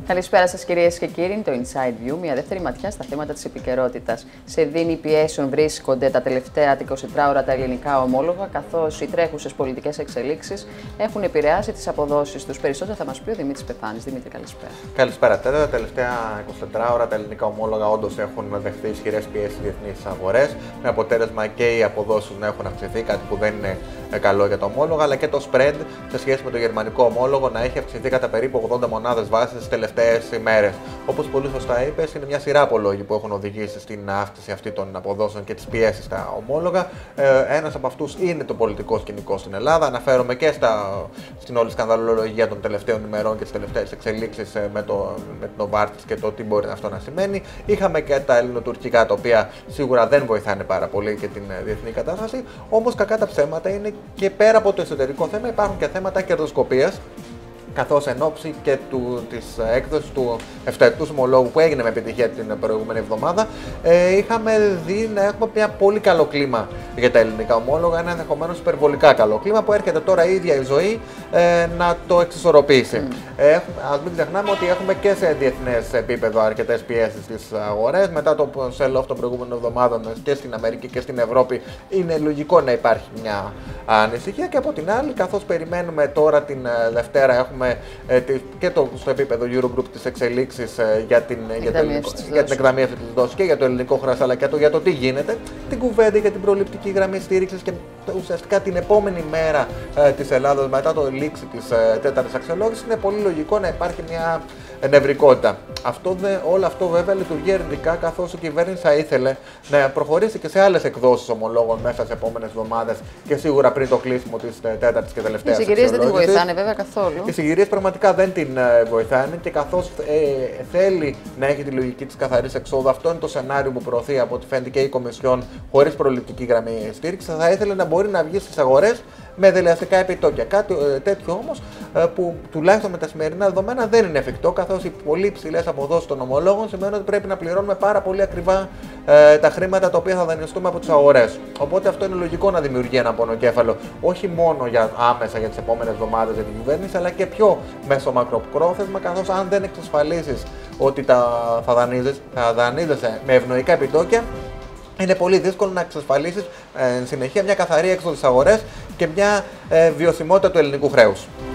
Καλησπέρα σας κυρίες και κύριοι. Το Inside View, μια δεύτερη ματιά στα θέματα της επικαιρότητας. Σε δίνη πιέσεων βρίσκονται τα τελευταία 24 ώρα τα ελληνικά ομόλογα, καθώς οι τρέχουσες πολιτικές εξελίξεις έχουν επηρεάσει τις αποδόσεις τους. Περισσότερα θα μας πει ο Δημήτρης Πεθάνης. Δημήτρη, καλησπέρα. Καλησπέρα. Τα τελευταία 24 ώρα τα ελληνικά ομόλογα όντως έχουν δεχθεί ισχυρές πιέσεις στις διεθνείς αγορές, με αποτέλεσμα και οι αποδόσεις να έχουν αυξηθεί, κάτι που δεν είναι καλό για τα ομόλογα, αλλά και το spread σε σχέση με το γερμανικό ομόλογο να έχει αυξηθεί κατά περίπου 80 μονάδες βάσης τις τελευταίες ημέρες. Όπως πολύ σωστά είπες, είναι μια σειρά από λόγοι που έχουν οδηγήσει στην αύξηση αυτή των αποδόσεων και τις πιέσεις στα ομόλογα. Ένας από αυτούς είναι το πολιτικό σκηνικό στην Ελλάδα. Αναφέρομαι και στην όλη σκανδαλολογία των τελευταίων ημερών και τις τελευταίες εξελίξεις με την Novartis και το τι μπορεί αυτό να σημαίνει. Είχαμε και τα ελληνοτουρκικά, τα οποία σίγουρα δεν βοηθάνε πάρα πολύ και την διεθνή κατάσταση. Όμως, κακά τα ψέματα είναι και πέρα από το εσωτερικό θέμα, υπάρχουν και θέματα κερδοσκοπίας. Καθώς εν ώψη και της έκδοσης του 7ετούς ομολόγου που έγινε με επιτυχία την προηγούμενη εβδομάδα, είχαμε δει να έχουμε μια πολύ καλό κλίμα για τα ελληνικά ομόλογα, ένα ενδεχομένως υπερβολικά καλό κλίμα που έρχεται τώρα η ίδια η ζωή να το εξισορροπήσει. Ας μην ξεχνάμε ότι έχουμε και σε διεθνές επίπεδο αρκετές πιέσεις στις αγορές. Μετά το sell-off των προηγούμενων εβδομάδων και στην Αμερική και στην Ευρώπη, είναι λογικό να υπάρχει μια ανησυχία. Και από την άλλη, καθώς περιμένουμε τώρα την Δευτέρα, έχουμε και στο επίπεδο Eurogroup τις εξελίξεις για την εκταμείευση της δόσης και για το ελληνικό χρέος, αλλά και για το τι γίνεται, την κουβέντα για την προληπτική γραμμή στήριξης και ουσιαστικά την επόμενη μέρα της Ελλάδας μετά το λήξη της τέταρτης αξιολόγησης, είναι πολύ λογικό να υπάρχει μια νευρικότητα. Όλο αυτό βέβαια λειτουργεί αρνητικά, καθώς η κυβέρνηση θα ήθελε να προχωρήσει και σε άλλες εκδόσεις ομολόγων μέσα στις επόμενες εβδομάδες και σίγουρα πριν το κλείσιμο της τέταρτης και τελευταίας αξιολόγησης. Οι συγκυρίες δεν την βοηθάνε βέβαια καθόλου. Οι συγκυρίες πραγματικά δεν την βοηθάνε και καθώς θέλει να έχει τη λογική της καθαρής εξόδου, αυτό είναι το σενάριο που προωθεί από ό,τι φαίνεται και η Κομισιόν χωρίς προληπτική γραμμή στήριξη, θα ήθελε να μπορεί να βγει στις αγορές με δελεαστικά επιτόκια. Κάτι τέτοιο όμως που τουλάχιστον με τα σημερινά δεδομένα δεν είναι εφικτό, καθώς οι πολύ υψηλές αποδόσεις των ομολόγων σημαίνουν ότι πρέπει να πληρώνουμε πάρα πολύ ακριβά τα χρήματα τα οποία θα δανειστούμε από τις αγορές. Οπότε αυτό είναι λογικό να δημιουργεί ένα πονοκέφαλο, όχι μόνο άμεσα για τις επόμενες εβδομάδες για την κυβέρνηση, αλλά και πιο μέσω μακροπρόθεσμα, καθώς αν δεν εξασφαλίσεις ότι θα δανείζεσαι με ευνοϊκά επιτόκια, είναι πολύ δύσκολο να εξασφαλίσεις συνεχεία μια καθαρή έξοδο στις αγορές και μια βιωσιμότητα του ελληνικού χρέους.